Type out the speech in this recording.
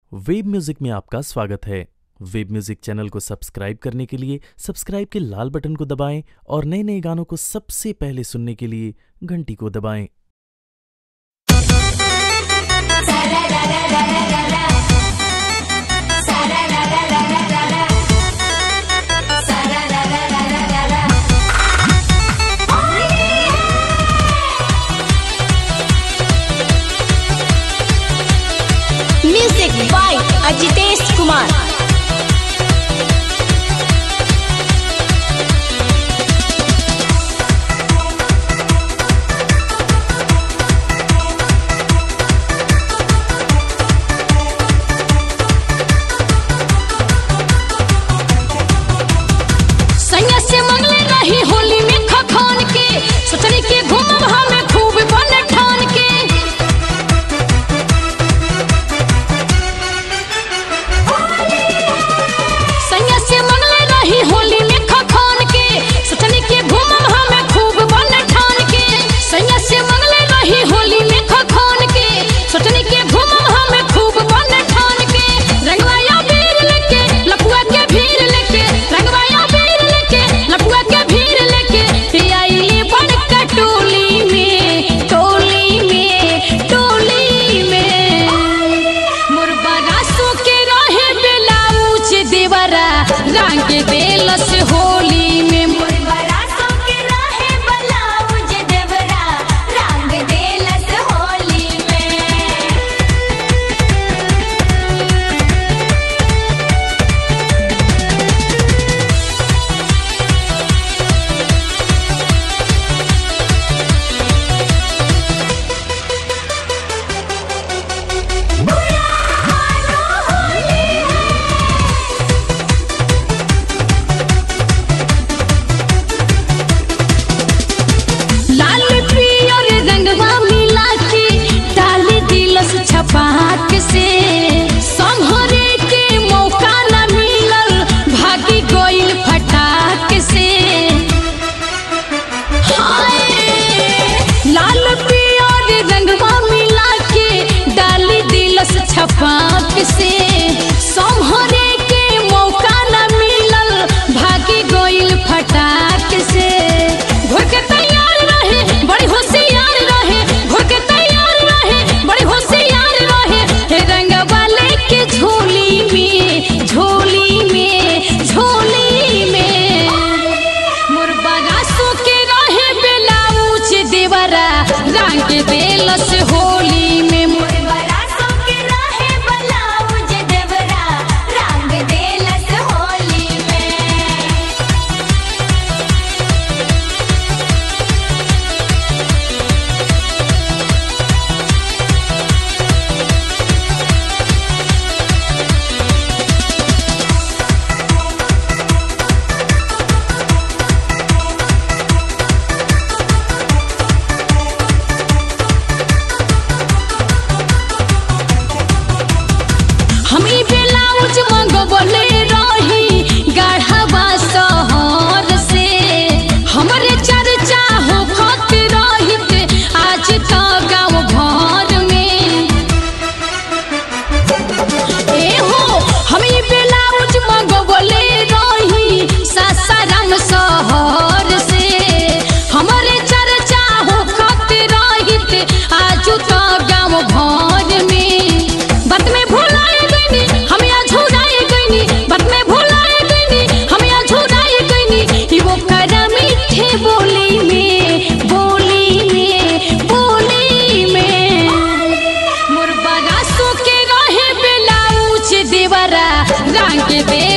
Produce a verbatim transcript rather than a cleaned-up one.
Web music में आपका स्वागत है। वेब म्यूजिक चैनल को सब्सक्राइब करने के लिए सब्सक्राइब के लाल बटन को दबाएं और नए नए गानों को सबसे पहले सुनने के लिए घंटी को दबाएं। Music by Ajitesh Kumar. सैया से मंगले रही होली में खखान के, सोचनी के घूमब हमें खूब बन ठान के। सैया से मंगले रही होली में खखान के, सोचनी के घूमब हमें खूब बन ठान के। सैया से मंगले रही होली में खखान के, सोचनी के घूमब हमें खूब बन ठान के। रंगवाया बीर लेके लपुआ के भीड़ लेके, रंगवाया बीर लेके लपुआ के भीड़ लेके, आई बड़का टोली में टोली में टोली में। मुरबा सो के रहे ब्लाउज देवरा रंग बेलस होली में। मुरबा सो के रहे ब्लाउज देवरा रंग बेलस होली में। लाल पियर रंगवा मिला के डाल दिलस छपाक से। संभरे के मौका न मिलल भागी गइल फटाक से। हाय लाल पियर रंगवा मिला के डाल दिलस छपाक से। संभरे के मौका न मिलल भागी गइल फटाक से। घोर के तैयार रहे बड़ी होशियार रहे, घोर के तैयार रहे बड़ी होशियार रहे। हे रंग वाले के झोली में झोली में झोली में। मुरबा सो के रहे ब्लाउज देवरा रंग बेलस होली में। मुरबा सो के रहे ब्लाउज देवरा रंग बेलस होली में। हमी ब्लाउज मंगवले रही गाढ़वा शहर से। हमरे चर्चा हो खत रहित आज तो गाँव भर में। ए हो हमी ब्लाउज मंगवले रही सासाराम शहर से। हमरे चर्चा हो खत रहित आज तो गाँव भर में। बात में भुलाए गईनी हम या झुराए गईनी, बात में भुलाए गईनी हम या झुराए गईनी। ई वो करा मीठे बोली में बोली में बोली में। मुरबा सो के रहे ब्लाउज देवरा रंग बे